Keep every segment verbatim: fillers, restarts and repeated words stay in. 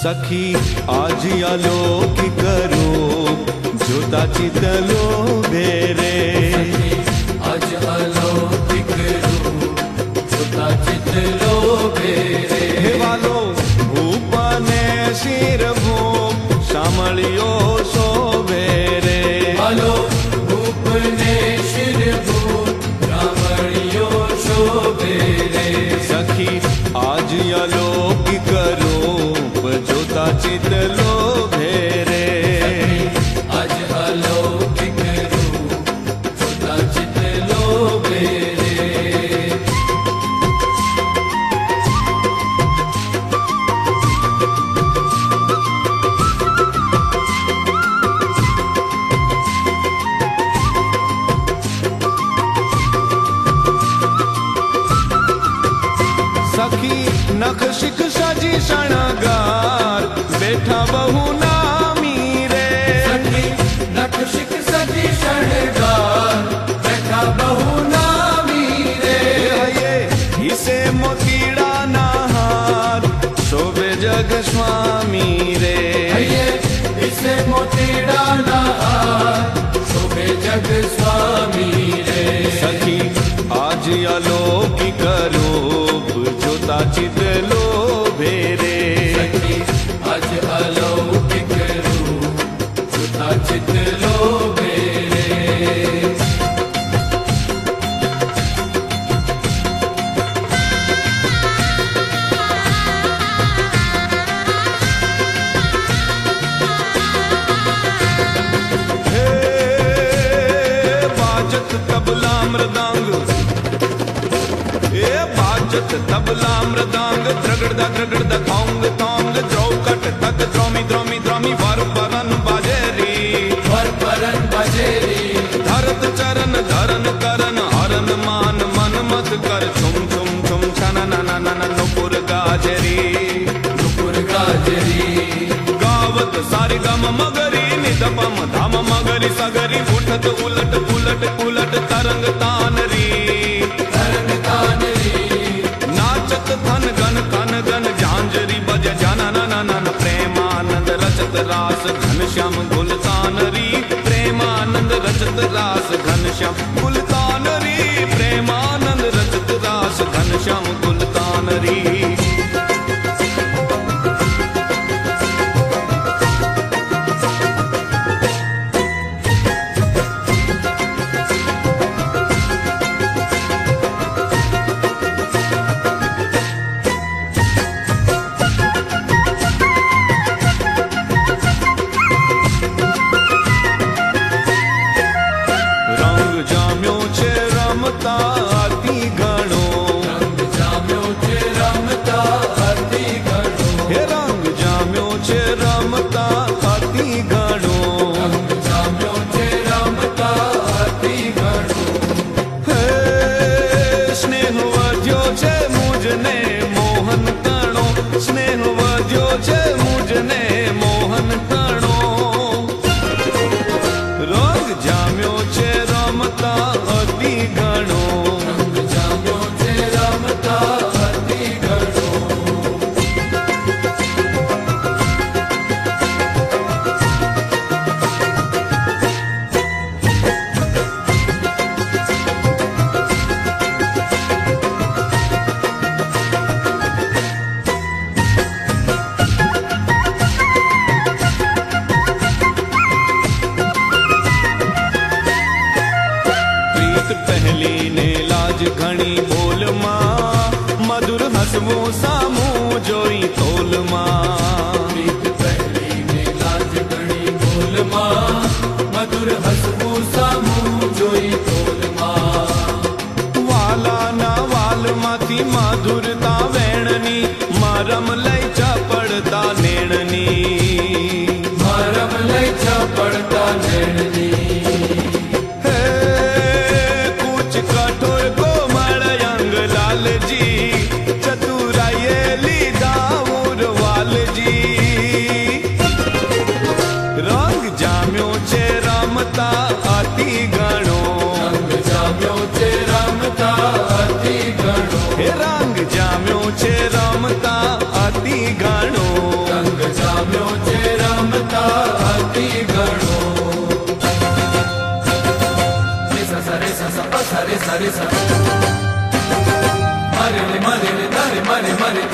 सखी आज आलोक करो जोता चितलो बेरे आज आलोक करो जोता चितलो बेरे हे वालो भूपने सिर भूप सामलियो सो बेरे वालो भूपने सिर भूप सामलियो सो बेरे सखी आज आलोक करो जोता चितलो भेरे आज आलोक करो जोता चितलो भेरे सखी नख शिख सजी शणगार बैठा बहु नामी रे सखी नख शिख सजी शणगार बैठा बहु नामी रे ये इसे मोतीड़ा नहार शोभे जग स्वामी रे ये इसे मोतीड़ा नहार शोभे जग स्वामी रे सखी आज आलोक करो जोता चितलो भेरे सखी आज आलोक करो जोता चितलो भेरे हे बाजत तबला मृदंग ए बाजत तबला मृदंग द्रगड़दा द्रगड़दा थोंग थोंग द्रौकट तक द्रोमी द्रोमी द्रोमी वर परन बाजेरी वर परन बाजेरी धरत चरण धरन करन हरन मान मन मत कर छुम छुम छुम छन न न न न नुपुर गाजरी नुपुर गाजरी गावत सारी गम मगरी निधपम धाम मगरी सगरी उठत उलट पुलट पुलट तरंग तानरी तरंग तानरी नाचत थन गन थन गन झांझरी बज जन न न प्रेमानंद रचत रास घनश्याम गुलतानरी प्रेमानंद रचत रास घनश्याम गुलतानरी प्रेमानंद रचत रास घनश्याम गुलतानरी घणी बोल मां मधुर हसवो सामू जोई तोल मां प्रीत पहली ने लाज घणी बोल मां मधुर हसवो सामू जोई तोल मां वाला ना वाल माथी माधुरता वेणनी मारम लई चपड़ता नेणनी मारम लई चपड़ता नेणनी अति गणो रंग जाम्यो चे रमता अति गणो रंग जाम्यो चे रमता अति गणो रंग मरे सा मरे रे मरे रे मरे मरे मरे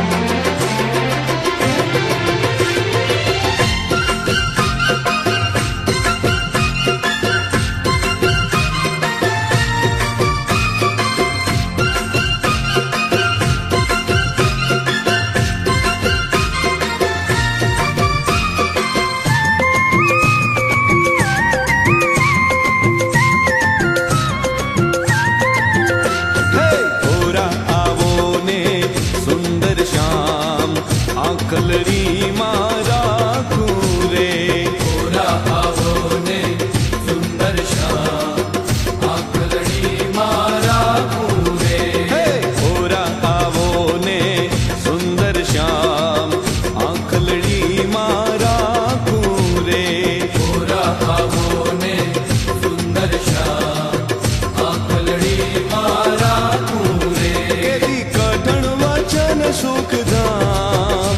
कलरी मारा खूरे पूरा आवो ने सुंदर श्याम आकलड़ी मारा खूरे पूरा आवो ने सुंदर श्याम आकलड़ी मारा खूरे पूरा आवो ने सुंदर श्याम आकलड़ी मारा खूरे केदी कठण वचन सुखधाम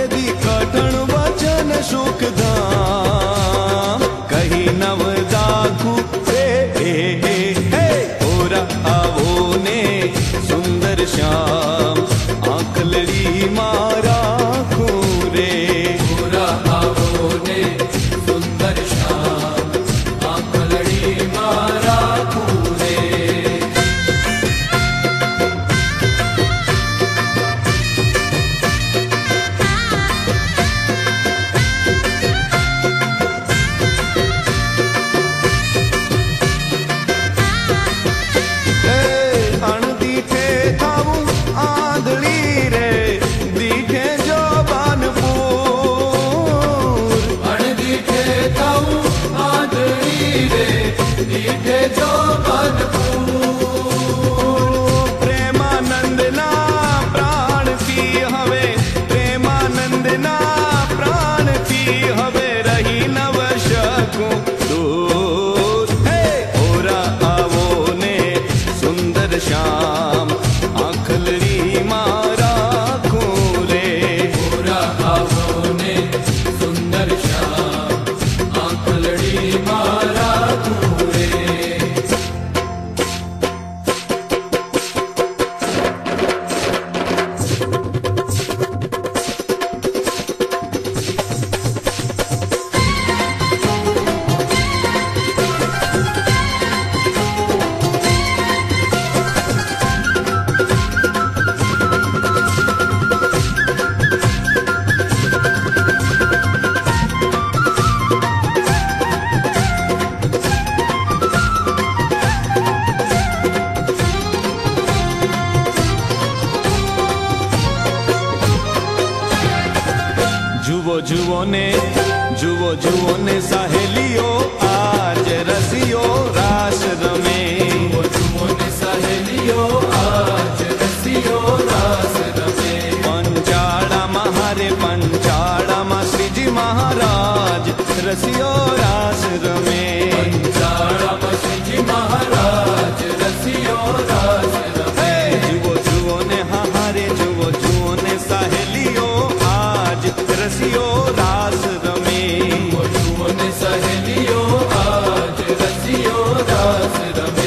सुखधाम कही नवदाखू रे पूरा आवो ने सुंदर श्याम आंखलड़ी मारा खूरे पूरा आवो ने सुंदर श्याम आंखलड़ी मारा खूरे प्रेमानंद ना प्राण की हवे प्रेमानंद ना प्राण की हवे रही नव शकू दूर पूरा आवो ने सुंदर श्याम आंखलड़ी मारा खूरे पूरा आवो ने सुंदर श्याम आंखलड़ी मारा खूरे जुवो जुवो ने जुवो जुवो ने सहेलियो आज रसियो रास रमे जुवो जुवो ने सहेलियो आज रसियो रास रमे पंचाड़ा महारे पंचाड़ा मा श्रीजी महाराज रसियो रास रमे पंचाड़ा मा श्रीजी महाराज रसियो रास रमे जुवो जुवो ने हारे जुवो जुवो ने सहेलियो आज रसियो रास रमे जुवो जुवो ने सहेलियो आज रसियो रास रमे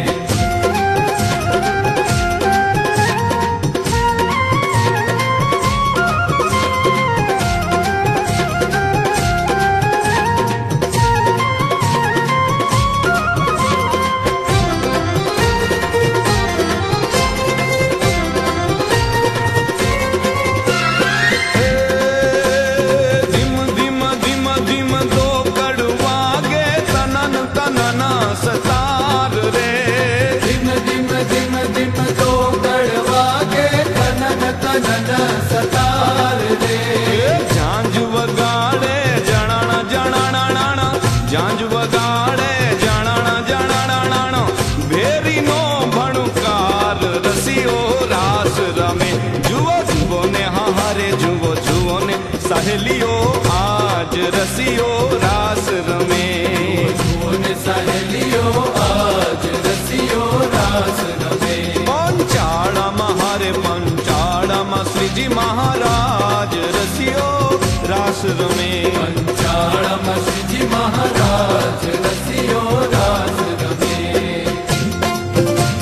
सतार रे दिम दिम दिम दिम दो गड़वागे तनन तनन सतार रे झांझ वगाड़े जणाना जणाना नाना झांझ वगाड़े जणाना जणाना नाना भेरी नो भणुकार रसियो रास रमे जुवो जुवो ने हारे जुवो जुवो ने सहेलियो आज रसियो रास रमे सहेलियो आज रसियो रास रमे पंचाड़ा महारे पंचाड़ा मा श्रीजी महाराज रसियो रास रमे पंचाड़ा मा श्रीजी महाराज रसियो रास रमे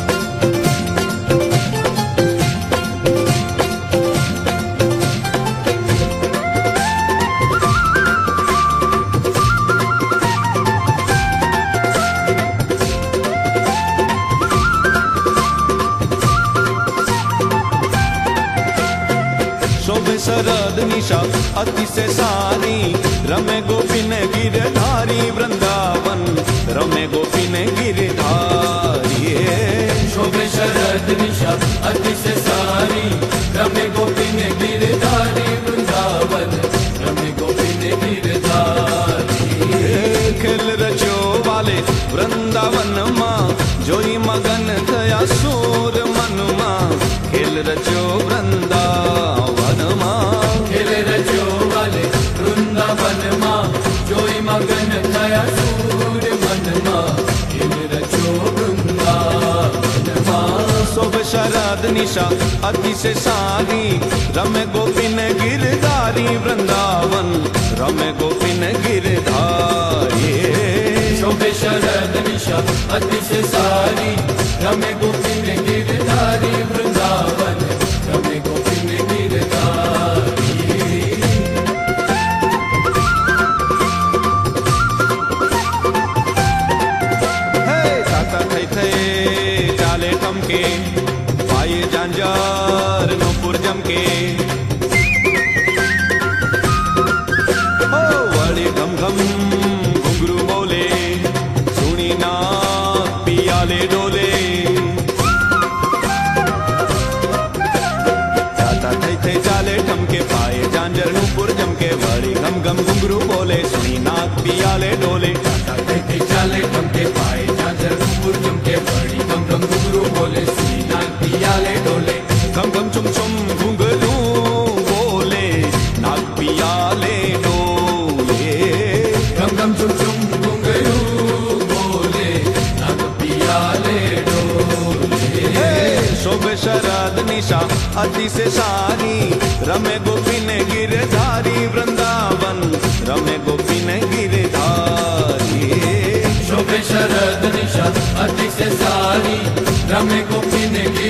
निशा अति से सारी, रमे गोपिन गिरधारी वृंदावन, रमे गोपिन गिरधारी। शोभे शरद निशा अति से सारी, रमे गोपिन गिरधारी वृंदावन, रमे गोपिन गिरधारी। खेल रचो वाले वृंदावन माँ, जोई मगन थया सूर मन माँ, खेल रचो वृंदावन माँ। खेल रचो वाले वृंदावन माँ, जोई मगन थया सूर मन माँ, खेल रचो वृंदावन माँ। शोभ शरद निशा अति से सारी, रमे गोपिन गिरधारी वृंदावन, रमे गोपिन गिरधारी। शोभे शरद निशा अति से सारी, रमे गोपिन गिरधारी वृंदावन, रमे गोपिन गिरधारी। हे ताता थई थई चाले ठमके, पाये जांजार नूपुर जमके। ओ वड़ी घम घम घुंघरू बोले, सुनी ना पियाले डोले। ताता थई थई चाले ठमके, पाये जांजर नूपुर जमके, वड़ी घम घम घुंघरू बोले, सुनी ना पियाले डोले। चाले ठमके पाए झांझर नूपुर जमके, बड़ी गम गम घुंघरू बोले, सुनी नाक पियाले डोले। घम घम चुम चुम घुंघरू बोले, नाक पियाले डोले। गम गम चुम चुम घुंघरू बोले, नाक पियाले डोले। शोभे शरद निशा अति से सारी, रमे गोपिन गिरधारी वृंदावन, रमे गोपिन गिरधारी। शोभे शरद निशा अति से सारी, रमे गोपिन